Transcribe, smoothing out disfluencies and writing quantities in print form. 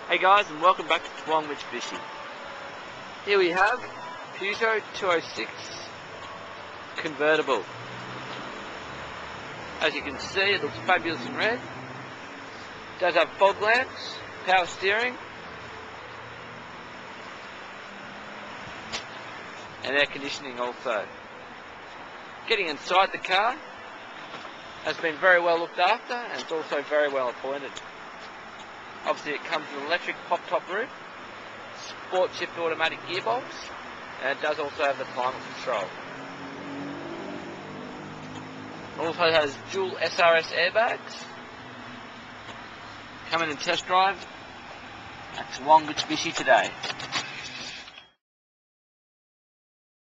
Hey guys, and welcome back to Toowwong Mitsubishi. Here we have Peugeot 206 Convertible. As you can see, it looks fabulous in red. It does have fog lamps, power steering, and air conditioning also. Getting inside the car has been very well looked after, and it's also very well appointed. Obviously it comes with an electric pop-top roof, sport shift automatic gearbox, and it does also have the climate control. It also has dual SRS airbags. Come in and test drive at Toowwong Mitsubishi today.